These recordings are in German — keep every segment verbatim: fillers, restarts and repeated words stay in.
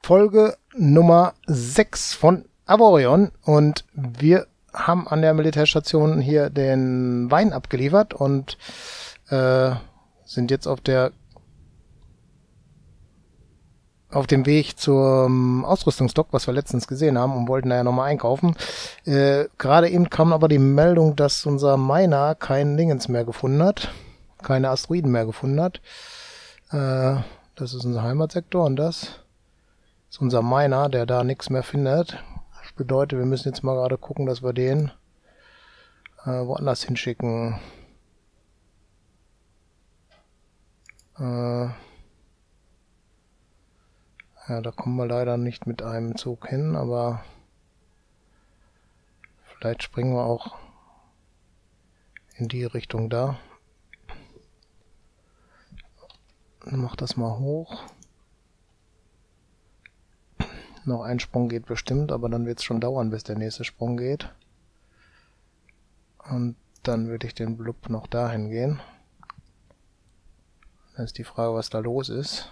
Folge Nummer sechs von Avorion und wir haben an der Militärstation hier den Wein abgeliefert und äh, sind jetzt auf der auf dem Weg zum Ausrüstungsdock, was wir letztens gesehen haben und wollten da ja nochmal einkaufen. Äh, gerade eben kam aber die Meldung, dass unser Miner keinen Dingens mehr gefunden hat, keine Asteroiden mehr gefunden hat. Äh, das ist unser Heimatsektor und das ist unser Miner, der da nichts mehr findet. Das bedeutet, wir müssen jetzt mal gerade gucken, dass wir den äh, woanders hinschicken. Äh, ja, da kommen wir leider nicht mit einem Zug hin, aber vielleicht springen wir auch in die Richtung da. Mach das mal hoch. Noch ein Sprung geht bestimmt, aber dann wird es schon dauern, bis der nächste Sprung geht. Und dann würde ich den Blub noch dahin gehen. Dann ist die Frage, was da los ist.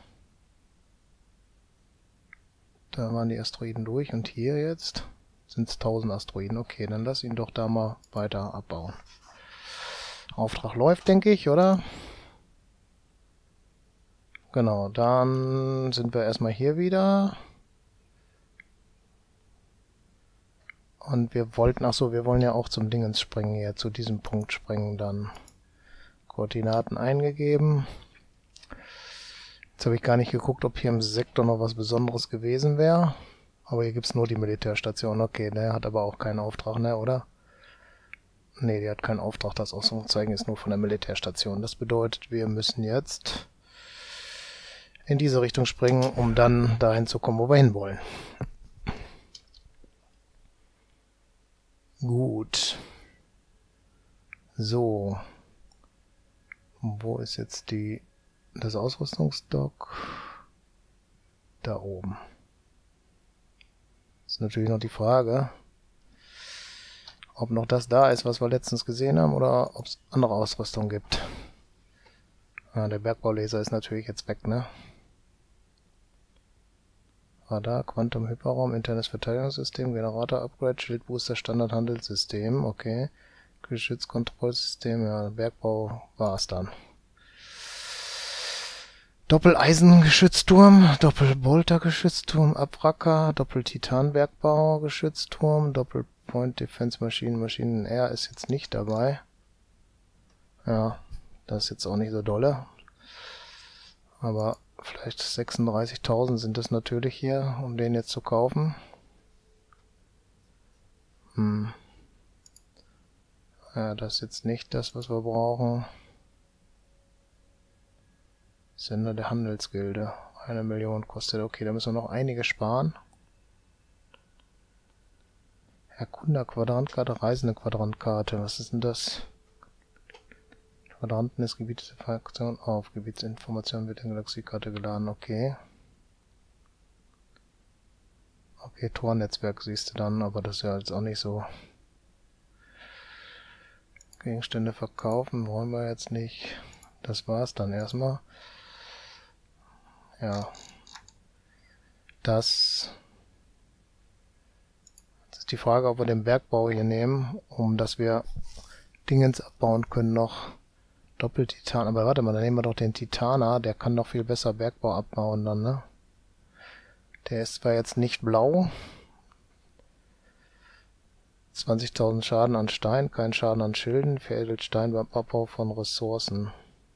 Da waren die Asteroiden durch und hier jetzt sind es tausend Asteroiden. Okay, dann lass ihn doch da mal weiter abbauen. Auftrag läuft, denke ich, oder? Genau, dann sind wir erstmal hier wieder. Und wir wollten, ach so, wir wollen ja auch zum Dingens springen hier, zu diesem Punkt springen dann. Koordinaten eingegeben. Jetzt habe ich gar nicht geguckt, ob hier im Sektor noch was Besonderes gewesen wäre. Aber hier gibt es nur die Militärstation. Okay, der hat aber auch keinen Auftrag, ne, oder? Ne, die hat keinen Auftrag. Das Ausrüstungszeichen ist nur von der Militärstation. Das bedeutet, wir müssen jetzt in diese Richtung springen, um dann dahin zu kommen, wo wir hinwollen. Gut. So. Wo ist jetzt die das Ausrüstungsdock? Da oben. Ist natürlich noch die Frage, ob noch das da ist, was wir letztens gesehen haben, oder ob es andere Ausrüstung gibt. Ah, der Bergbaulaser ist natürlich jetzt weg, ne? Radar, Quantum, Hyperraum, internes Verteidigungssystem, Generator, Upgrade, Schildbooster, Standardhandelssystem, okay. Geschützkontrollsystem, ja, Bergbau war es dann. Doppel-Eisen-Geschützturm, Doppel-Bolter-Geschützturm, Abracker, Doppel-Titan-Bergbau-Geschützturm, Doppel-Point-Defense-Maschinen, Maschinen R ist jetzt nicht dabei. Ja, das ist jetzt auch nicht so dolle. Aber vielleicht sechsunddreißigtausend sind das natürlich hier, um den jetzt zu kaufen. Hm. Ja, das ist jetzt nicht das, was wir brauchen. Sender der Handelsgilde. Eine Million kostet. Okay, da müssen wir noch einige sparen. Erkunder Quadrantkarte, Reisende Quadrantkarte. Was ist denn das? Quadranten ist Gebietsinformation auf. Gebietsinformation wird in Galaxiekarte geladen. Okay. Okay, Tornetzwerk siehst du dann, aber das ist ja jetzt auch nicht so. Gegenstände verkaufen wollen wir jetzt nicht. Das war's dann erstmal. Ja. Das. Jetzt ist die Frage, ob wir den Bergbau hier nehmen, um dass wir Dingens abbauen können noch. Doppeltitan. Aber warte mal, dann nehmen wir doch den Titaner. Der kann doch viel besser Bergbau abbauen dann, ne? Der ist zwar jetzt nicht blau. zwanzigtausend Schaden an Stein, kein Schaden an Schilden. Veredelt Stein beim Abbau von Ressourcen.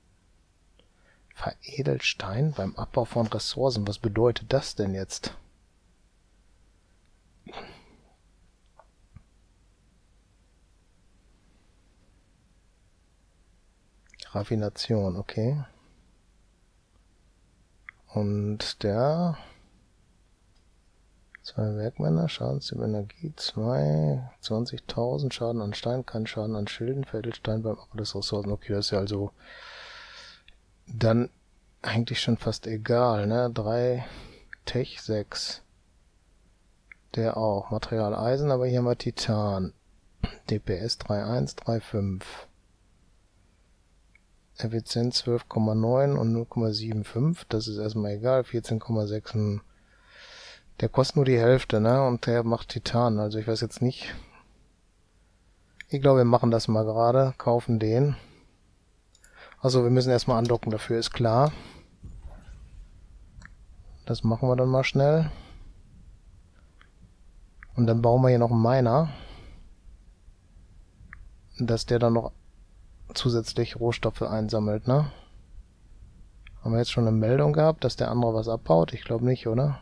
Veredelt Stein beim Abbau von Ressourcen. Was bedeutet das denn jetzt? Raffination, okay. Und der zwei Werkmänner, Schadenstyp Energie, zwei, zwanzigtausend Schaden an Stein, kein Schaden an Schilden, Veredelstein beim Abbau des Ressourcen. Okay, das ist ja also dann eigentlich schon fast egal, ne? drei, Tech, sechs. Der auch. Material Eisen, aber hier haben wir Titan. D P S drei Komma eins, drei Komma fünf. Effizienz zwölf Komma neun und null Komma fünfundsiebzig. Das ist erstmal egal. vierzehn Komma Der kostet nur die Hälfte, ne? Und der macht Titan. Also ich weiß jetzt nicht. Ich glaube, wir machen das mal gerade. Kaufen den. Also wir müssen erstmal andocken, dafür ist klar. Das machen wir dann mal schnell. Und dann bauen wir hier noch einen Miner. Dass der dann noch zusätzlich Rohstoffe einsammelt, ne? Haben wir jetzt schon eine Meldung gehabt, dass der andere was abbaut? Ich glaube nicht, oder?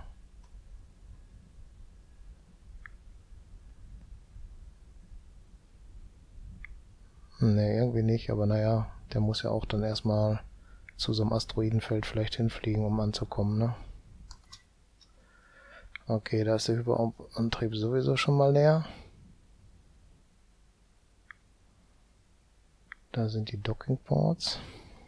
Ne, irgendwie nicht, aber naja, der muss ja auch dann erstmal zu so einem Asteroidenfeld vielleicht hinfliegen, um anzukommen, ne? Okay, da ist der Hyperantrieb sowieso schon mal leer. Da sind die Docking Ports.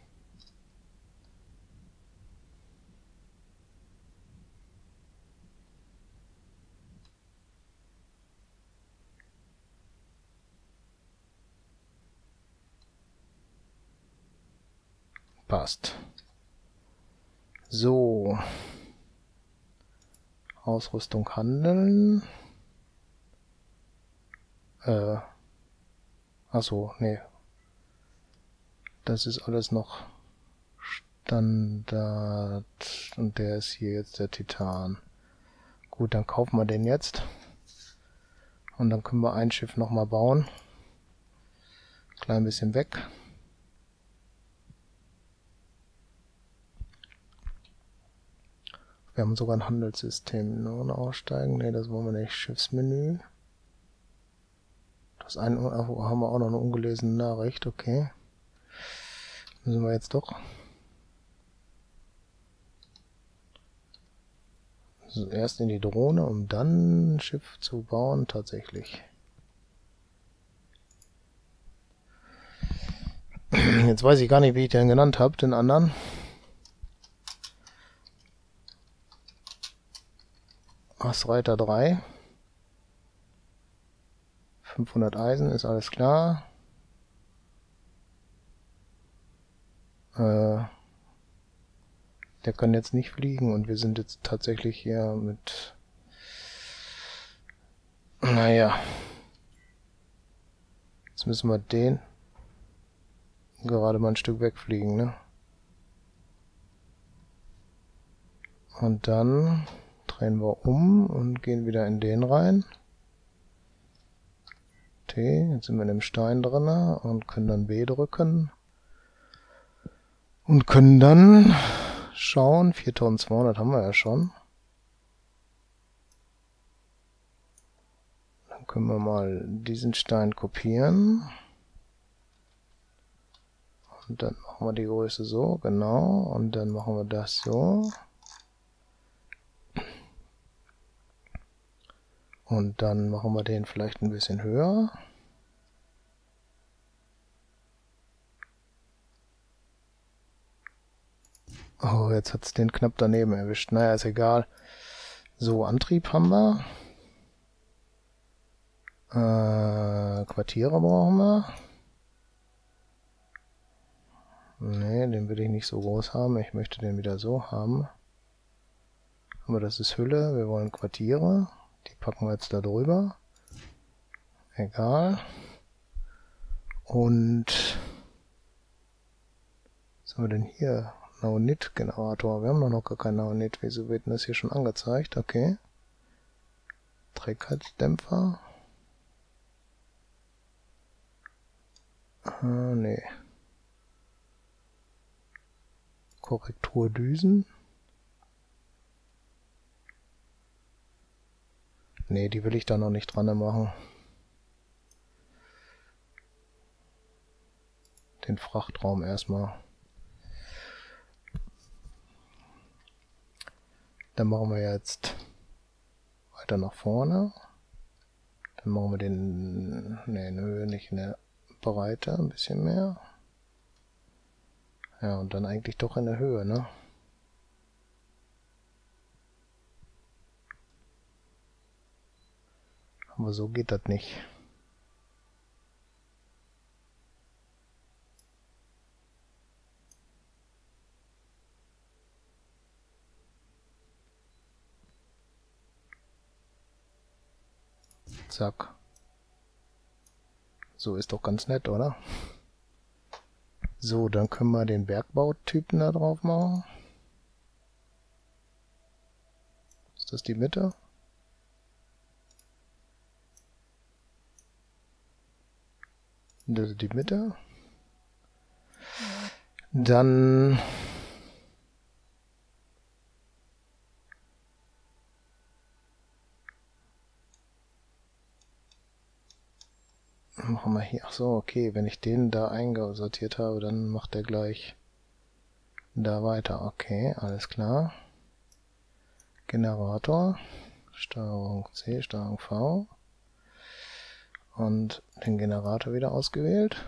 Passt. So. Ausrüstung handeln. Äh. Achso, nee. Das ist alles noch Standard. Und der ist hier jetzt der Titan. Gut, dann kaufen wir den jetzt. Und dann können wir ein Schiff nochmal bauen. Klein bisschen weg. Wir haben sogar ein Handelssystem. Nur aussteigen. Ne, das wollen wir nicht. Schiffsmenü. Das eine haben wir auch noch eine ungelesene Nachricht. Okay. Müssen wir jetzt doch. Also erst in die Drohne, um dann ein Schiff zu bauen. Tatsächlich. Jetzt weiß ich gar nicht, wie ich den genannt habe, den anderen. Ass-Reiter drei. fünfhundert Eisen, ist alles klar. Äh, der kann jetzt nicht fliegen und wir sind jetzt tatsächlich hier mit... Naja. Jetzt müssen wir den gerade mal ein Stück wegfliegen, ne? Und dann drehen wir um und gehen wieder in den rein. T, jetzt sind wir in dem Stein drin und können dann B drücken. Und können dann schauen, viertausendzweihundert haben wir ja schon. Dann können wir mal diesen Stein kopieren. Und dann machen wir die Größe so, genau. Und dann machen wir das so. Und dann machen wir den vielleicht ein bisschen höher. Oh, jetzt hat es den knapp daneben erwischt. Naja, ist egal. So, Antrieb haben wir. Äh, Quartiere brauchen wir. Ne, den will ich nicht so groß haben. Ich möchte den wieder so haben. Aber das ist Hülle. Wir wollen Quartiere. Die packen wir jetzt da drüber. Egal. Und was haben wir denn hier? Naonit-Generator. Wir haben noch, noch gar keinen Naonit. Wieso wird denn das hier schon angezeigt? Okay. Trägheitsdämpfer. Ah, nee. Korrekturdüsen. Nee, die will ich da noch nicht dran machen. Den Frachtraum erstmal. Dann machen wir jetzt weiter nach vorne. Dann machen wir den, ne, nö, nicht in der Breite, ein bisschen mehr. Ja, und dann eigentlich doch in der Höhe, ne? Aber so geht das nicht. Zack. So ist doch ganz nett, oder? So, dann können wir den Bergbautypen da drauf machen. Ist das die Mitte? Das ist die Mitte. Dann machen wir hier. Ach so, okay, wenn ich den da eingesortiert habe, dann macht er gleich da weiter. Okay, alles klar. Generator, Steuerung C, Steuerung V und den Generator wieder ausgewählt.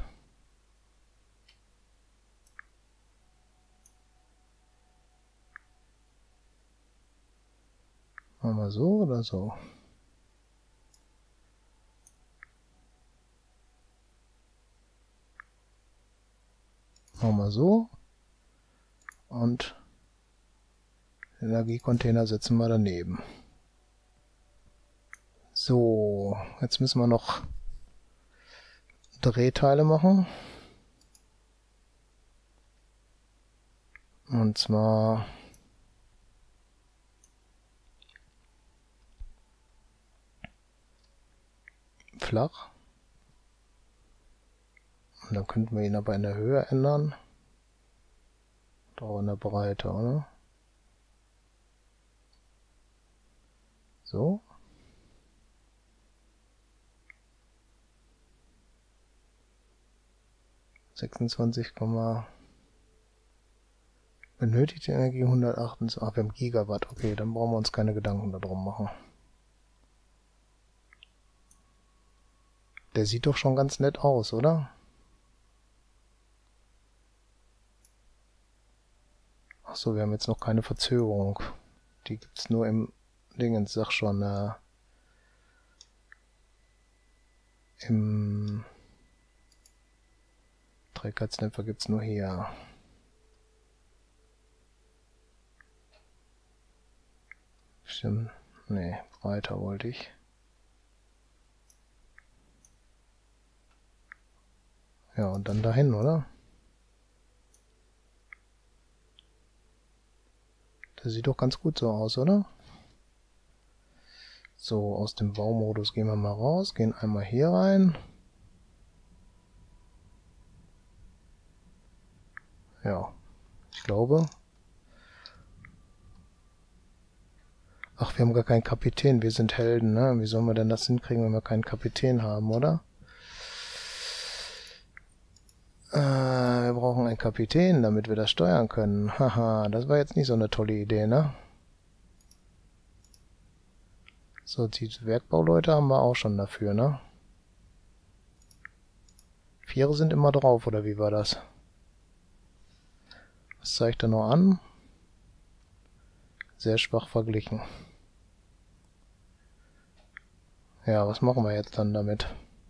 Machen wir so oder so? Machen wir so. Und den Energiecontainer setzen wir daneben. So, jetzt müssen wir noch Drehteile machen. Und zwar flach. Und dann könnten wir ihn aber in der Höhe ändern. Oder auch in der Breite, oder? So. sechsundzwanzig, benötigte Energie hundertachtundzwanzig. Ach, wir haben Gigawatt. Okay, dann brauchen wir uns keine Gedanken darum machen. Der sieht doch schon ganz nett aus, oder? Achso, wir haben jetzt noch keine Verzögerung. Die gibt es nur im Dingens, sag schon, äh, im Trägheitsdämpfer gibt es nur hier. Stimmt. Nee, breiter wollte ich. Ja, und dann dahin, oder? Das sieht doch ganz gut so aus, oder? So, aus dem Baumodus gehen wir mal raus, gehen einmal hier rein. Ja, ich glaube. Ach, wir haben gar keinen Kapitän, wir sind Helden, ne? Wie sollen wir denn das hinkriegen, wenn wir keinen Kapitän haben, oder? Äh, wir brauchen einen Kapitän, damit wir das steuern können. Haha, das war jetzt nicht so eine tolle Idee, ne? So, die Werkbauleute haben wir auch schon dafür, ne? Viere sind immer drauf, oder wie war das? Was zeigt er noch an? Sehr schwach verglichen. Ja, was machen wir jetzt dann damit?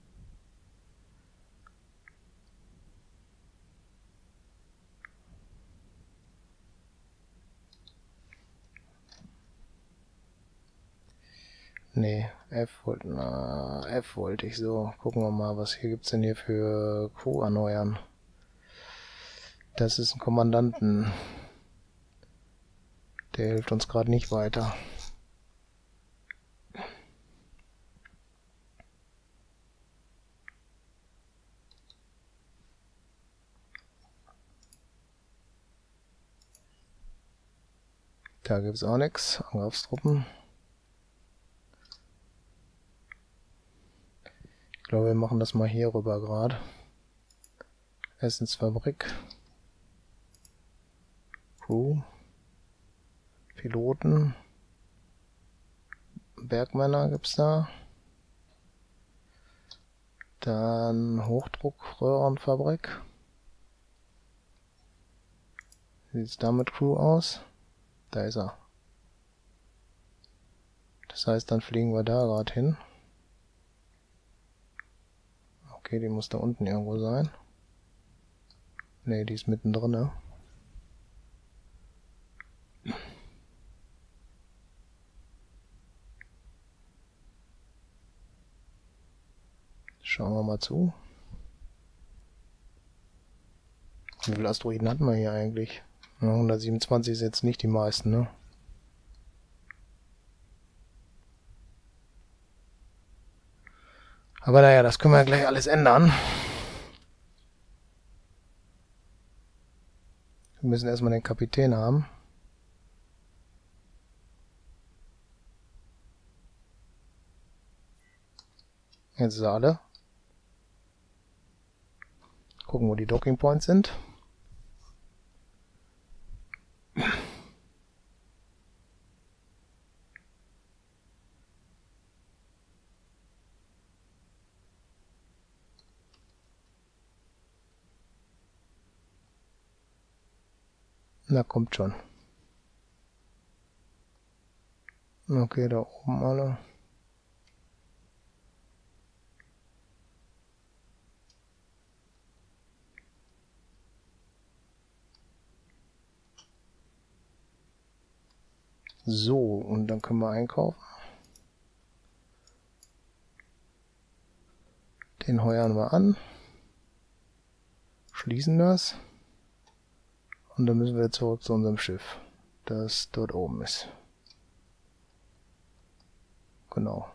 Nee, F wollte, na, F wollte ich so. Gucken wir mal, was hier gibt's denn hier für Crew erneuern. Das ist ein Kommandanten. Der hilft uns gerade nicht weiter. Da gibt's auch nichts. Angriffstruppen. Ich glaube, wir machen das mal hier rüber gerade. Essensfabrik. Crew. Piloten. Bergmänner gibt's da. Dann Hochdruckröhrenfabrik. Wie sieht's da mit Crew aus? Da ist er. Das heißt, dann fliegen wir da gerade hin. Okay, die muss da unten irgendwo sein. Ne, die ist mittendrin, ne? Schauen wir mal zu. Wie viele Asteroiden hatten wir hier eigentlich? Ja, hundertsiebenundzwanzig ist jetzt nicht die meisten, ne? Aber naja, das können wir ja gleich alles ändern. Wir müssen erstmal den Kapitän haben. Jetzt ist er alle. Gucken, wo die Docking Points sind. Na, kommt schon. Okay, da oben alle. So, und dann können wir einkaufen. Den heuern wir an. Schließen das. Und dann müssen wir zurück zu unserem Schiff, das dort oben ist. Genau.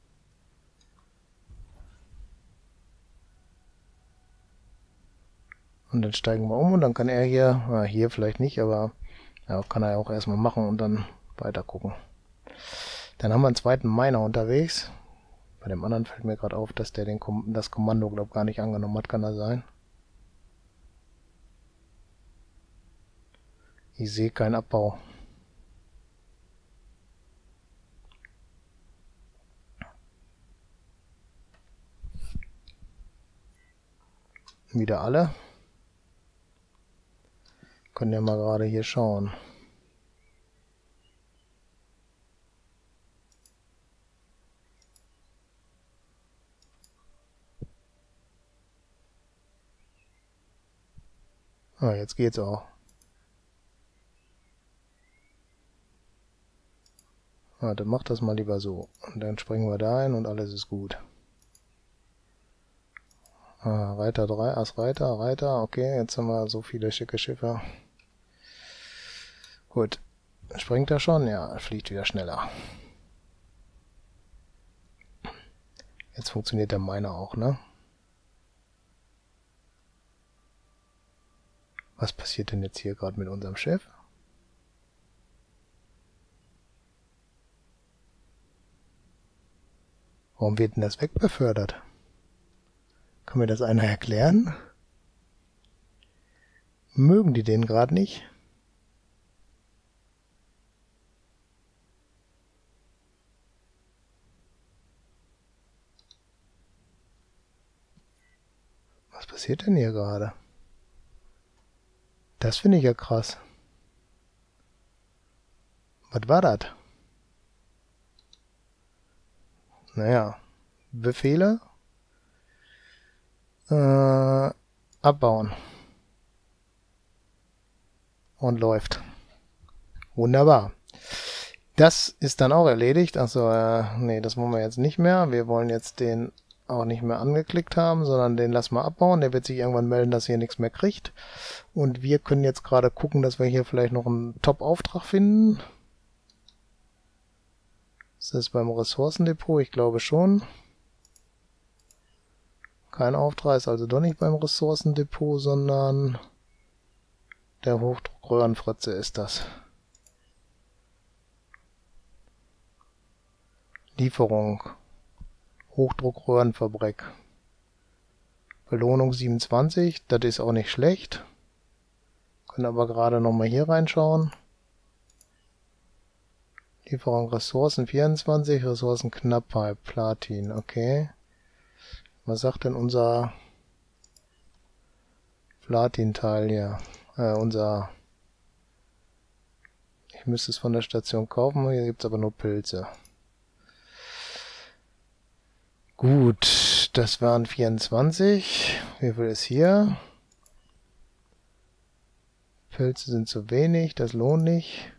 Und dann steigen wir um und dann kann er hier, na, hier vielleicht nicht, aber ja, kann er ja auch erstmal machen und dann weiter gucken. Dann haben wir einen zweiten Miner unterwegs. Bei dem anderen fällt mir gerade auf, dass der den Kom das Kommando, glaube ich, gar nicht angenommen hat. Kann das sein? Ich sehe keinen Abbau. Wieder alle. Können ja mal gerade hier schauen. Ah, jetzt geht's auch. Ah, dann macht das mal lieber so. Und dann springen wir da ein und alles ist gut. Ah, Reiter drei, Ass Reiter, Reiter, okay, jetzt haben wir so viele schicke Schiffe. Gut. Springt er schon? Ja, er fliegt wieder schneller. Jetzt funktioniert der Miner auch, ne? Was passiert denn jetzt hier gerade mit unserem Schiff? Warum wird denn das wegbefördert? Kann mir das einer erklären? Mögen die den gerade nicht? Was passiert denn hier gerade? Das finde ich ja krass. Was war das? Naja, Befehle. Äh, abbauen. Und läuft. Wunderbar. Das ist dann auch erledigt. Achso, äh, nee, das wollen wir jetzt nicht mehr. Wir wollen jetzt den auch nicht mehr angeklickt haben, sondern den lassen wir abbauen. Der wird sich irgendwann melden, dass er hier nichts mehr kriegt. Und wir können jetzt gerade gucken, dass wir hier vielleicht noch einen Top-Auftrag finden. Ist das beim Ressourcendepot? Ich glaube schon. Kein Auftrag ist also doch nicht beim Ressourcendepot, sondern der Hochdruckröhrenfritze ist das. Lieferung. Hochdruckröhrenfabrik. Belohnung siebenundzwanzig, das ist auch nicht schlecht. Können aber gerade nochmal hier reinschauen. Lieferung Ressourcen vierundzwanzig, Ressourcenknappheit, Platin, okay. Was sagt denn unser Platin-Teil hier? Äh, unser... Ich müsste es von der Station kaufen, hier gibt es aber nur Pilze. Gut, das waren vierundzwanzig. Wie viel ist hier? Pilze sind zu wenig, das lohnt nicht.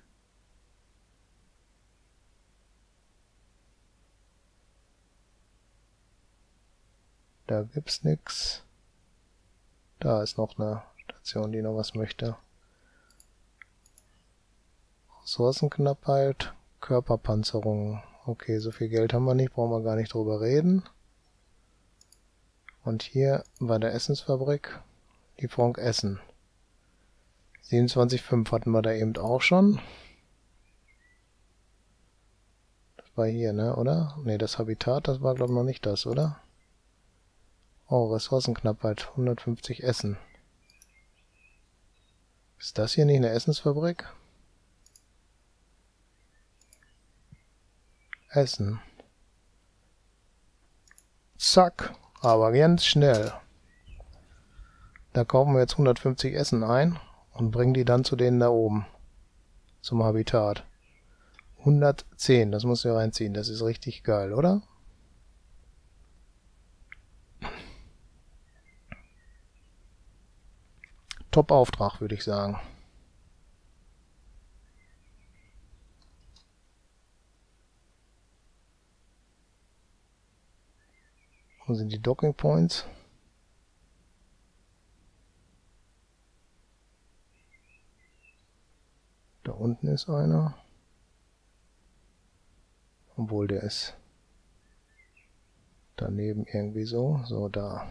Da gibt's nichts. Da ist noch eine Station, die noch was möchte. Ressourcenknappheit, Körperpanzerung. Okay, so viel Geld haben wir nicht, brauchen wir gar nicht drüber reden. Und hier bei der Essensfabrik, Lieferung Essen. siebenundzwanzig Komma fünf hatten wir da eben auch schon. Das war hier, ne, oder? Ne, das Habitat, das war glaube ich noch nicht das, oder? Oh, Ressourcenknappheit, hundertfünfzig Essen. Ist das hier nicht eine Essensfabrik? Essen. Zack, aber ganz schnell. Da kaufen wir jetzt hundertfünfzig Essen ein und bringen die dann zu denen da oben. Zum Habitat. hundertzehn, das muss ja reinziehen. Das ist richtig geil, oder? Top-Auftrag, würde ich sagen. Wo sind die Docking Points? Da unten ist einer. Obwohl der ist daneben irgendwie so. So, da.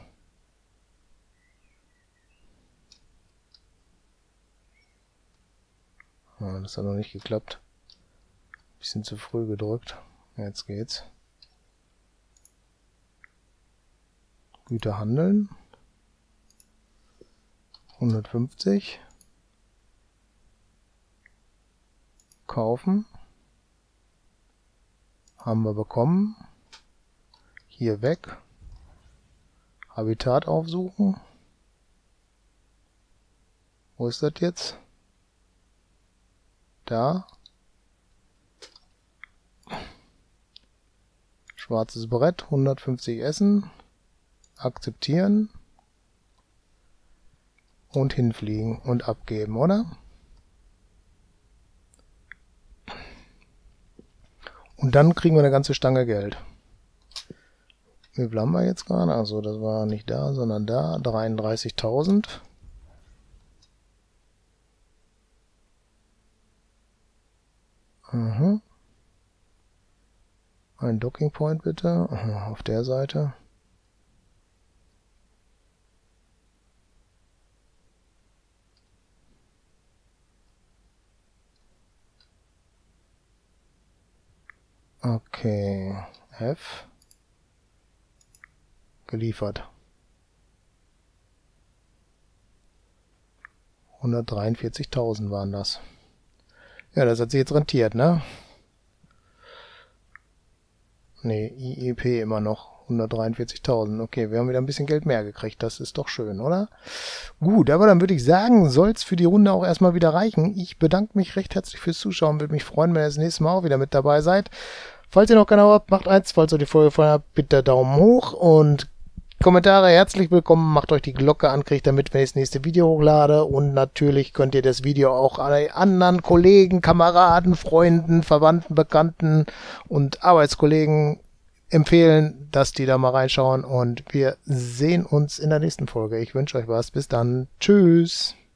Ah, das hat noch nicht geklappt. Bisschen zu früh gedrückt. Jetzt geht's. Güter handeln. hundertfünfzig. Kaufen. Haben wir bekommen. Hier weg. Habitat aufsuchen. Wo ist das jetzt? Da. Schwarzes Brett, hundertfünfzig Essen. Akzeptieren. Und hinfliegen und abgeben, oder? Und dann kriegen wir eine ganze Stange Geld. Wie viel haben wir jetzt gerade? Also das war nicht da, sondern da. dreiunddreißigtausend. Mhm. Ein Docking Point bitte. Auf der Seite. Okay. F. Geliefert. hundertdreiundvierzigtausend waren das. Ja, das hat sich jetzt rentiert, ne? Ne, I E P immer noch. hundertdreiundvierzigtausend. Okay, wir haben wieder ein bisschen Geld mehr gekriegt. Das ist doch schön, oder? Gut, aber dann würde ich sagen, soll es für die Runde auch erstmal wieder reichen. Ich bedanke mich recht herzlich fürs Zuschauen. Würde mich freuen, wenn ihr das nächste Mal auch wieder mit dabei seid. Falls ihr noch keine habt, macht eins. Falls euch die Folge gefallen hat, bitte Daumen hoch und Kommentare herzlich willkommen. Macht euch die Glocke an, kriegt damit, wenn ich das nächste Video hochlade. Und natürlich könnt ihr das Video auch an anderen Kollegen, Kameraden, Freunden, Verwandten, Bekannten und Arbeitskollegen empfehlen, dass die da mal reinschauen. Und wir sehen uns in der nächsten Folge. Ich wünsche euch was. Bis dann. Tschüss.